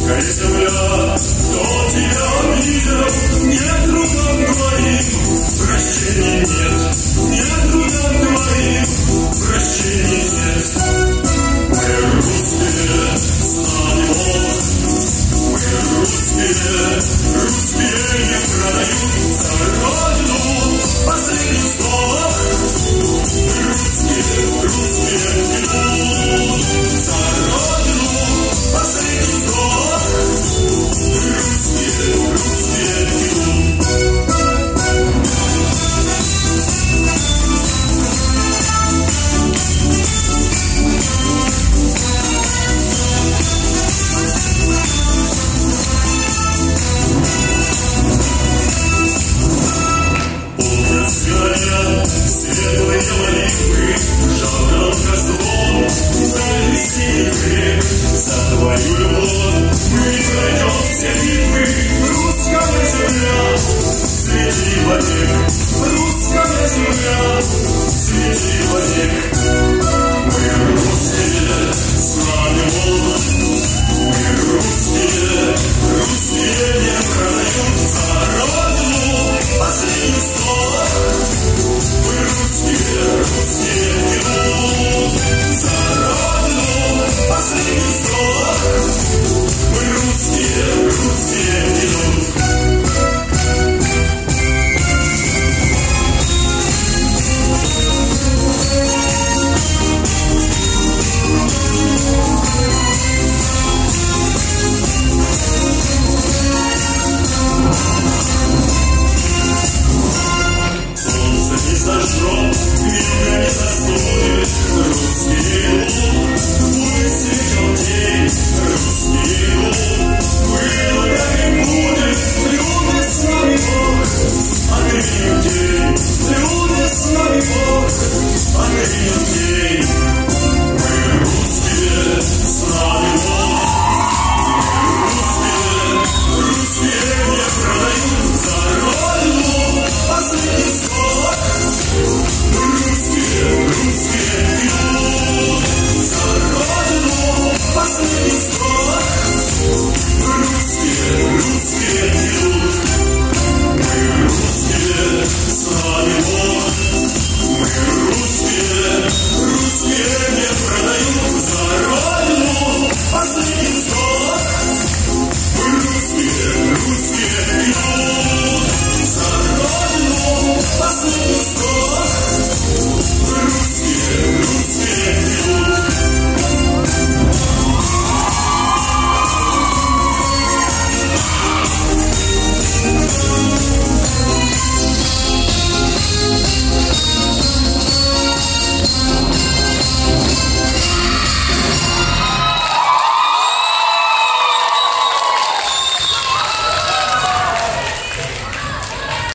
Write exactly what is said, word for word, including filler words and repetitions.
русская земля. Кто тебя обидел, нет трудом твоим, прощения нет, нет трудом твоим, прощения нет. Мы русские, знали Бог, мы русские, русские не продают за родину последний вздох. Русские, русские идут за родину последний вздох. Русские, русские идут. Светлые молитвы, жалко звон, за весенний крик, за твою любовь мы пройдем все битвы.